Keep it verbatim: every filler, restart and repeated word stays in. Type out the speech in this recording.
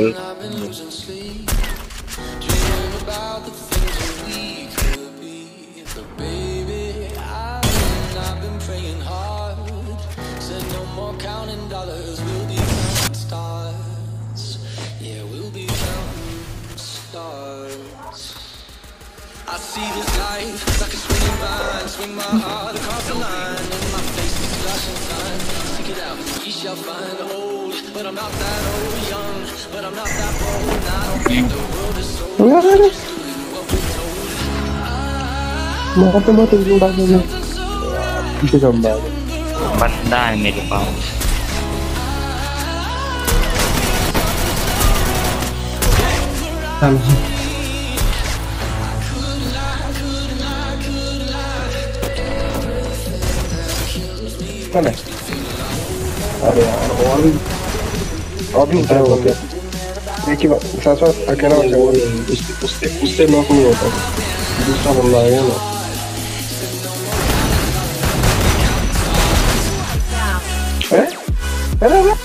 Betul. I see this life like a swinging vine, swing my heart across the line, and my face is flashing signs. Seek it out, ye shall find. Old, but I'm not that old. Young, but I'm not that bold. I don't think the world is so old. Just doing what we're told. Mau ketemu tuh bagusnya. Bisa gambar. มันได้ไหมหรือเปล่า Sama. Mana? Ada orang. Abi udah oke. Ini coba Shaswat akhirnya macam ini. Uste uste uste mau aku lihat. Bisa online ya. Eh? Ada apa?